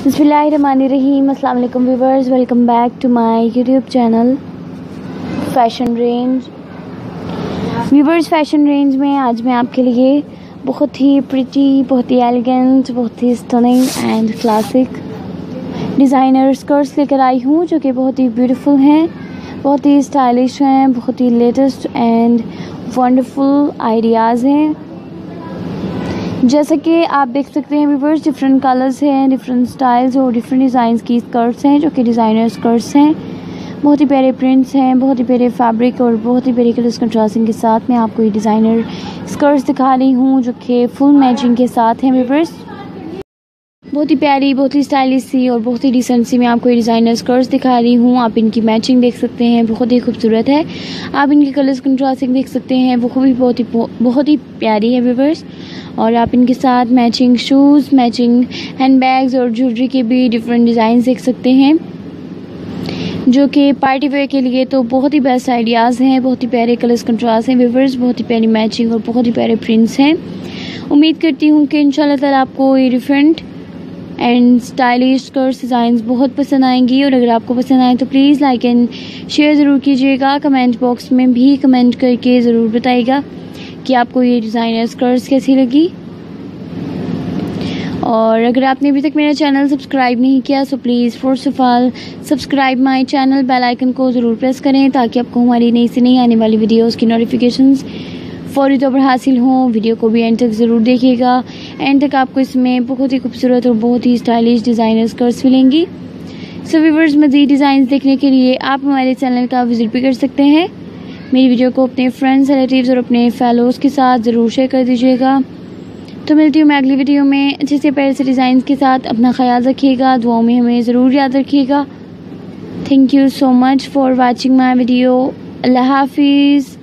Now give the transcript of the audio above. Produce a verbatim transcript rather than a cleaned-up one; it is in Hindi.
बिस्मिल्लाहिर्रहमानिर्रहीम। अस्सलाम वालेकुम viewers, welcome back to my YouTube channel fashion range. Viewers, fashion range में आज मैं आपके लिए बहुत ही प्रिटी, बहुत ही एलिगेंट, बहुत ही stunning and classic designer skirts लेकर आई हूँ जो कि बहुत ही ब्यूटीफुल हैं, बहुत ही स्टाइलिश हैं, बहुत ही लेटेस्ट एंड वंडरफुल आइडियाज़ हैं। जैसा कि आप देख सकते हैं व्यूअर्स, डिफरेंट कलर्स हैं, डिफरेंट स्टाइल्स और डिफरेंट डिज़ाइंस की स्कर्ट्स हैं जो कि डिज़ाइनर स्कर्ट्स हैं। बहुत ही प्यारे प्रिंट्स हैं, बहुत ही प्यारे फैब्रिक और बहुत ही प्यारे कलर्स कंट्रास्टिंग के साथ मैं आपको ये डिज़ाइनर स्कर्ट्स दिखा रही हूँ जो कि फुल मैचिंग के साथ हैं व्यूअर्स। बहुत ही प्यारी, बहुत ही स्टाइलिश सी और बहुत ही डिसेंट सी मैं आपको ये डिज़ाइनर स्कर्ट्स दिखा रही हूँ। आप इनकी मैचिंग देख सकते हैं, बहुत ही खूबसूरत है। आप इनके कलर्स कंट्रास्टिंग देख सकते हैं, वो भी बहुत ही बहुत ही प्यारी है व्यूअर्स। और आप इनके साथ matching shoes, matching handbags और ज्वेलरी के भी डिफरेंट डिज़ाइन देख सकते हैं जो कि पार्टी वेयर के लिए तो बहुत ही बेस्ट आइडियाज़ हैं। बहुत ही प्यारे कलर्स कंट्रास्ट हैं व्यूअर्स, बहुत ही प्यारी मैचिंग और बहुत ही प्यारे प्रिंट्स हैं। उम्मीद करती हूँ कि इंशाल्लाह ताला आपको ये different and stylish skirts designs बहुत पसंद आएंगी। और अगर आपको पसंद आए तो प्लीज़ लाइक एंड शेयर ज़रूर कीजिएगा। कमेंट बॉक्स में भी कमेंट करके ज़रूर बताइएगा कि आपको ये डिज़ाइनर स्कर्ट्स कैसी लगी। और अगर आपने अभी तक मेरा चैनल सब्सक्राइब नहीं किया so please first of all subscribe my channel, bell icon को ज़रूर प्रेस करें ताकि आपको हमारी नई से नई आने वाली वीडियोस की नोटिफिकेशंस फौरी तौर पर हासिल हों। वीडियो को भी एंड तक ज़रूर देखिएगा। एंड तक आपको इसमें बहुत ही खूबसूरत और बहुत ही स्टाइलिश डिज़ाइनर स्कर्ट्स मिलेंगी। सो व्यूअर्स, मज़ीद डिज़ाइन देखने के लिए आप हमारे चैनल का विजिट भी कर सकते हैं। मेरी वीडियो को अपने फ्रेंड्स, रिलेटिव्स और अपने फैलोज़ के साथ ज़रूर शेयर कर दीजिएगा। तो मिलती हूँ मैं अगली वीडियो में अच्छे से प्यारे से डिज़ाइन के साथ। अपना ख्याल रखिएगा, दुआओं में हमें ज़रूर याद रखिएगा। Thank you so much for watching my video. अल्लाह हाफिज़।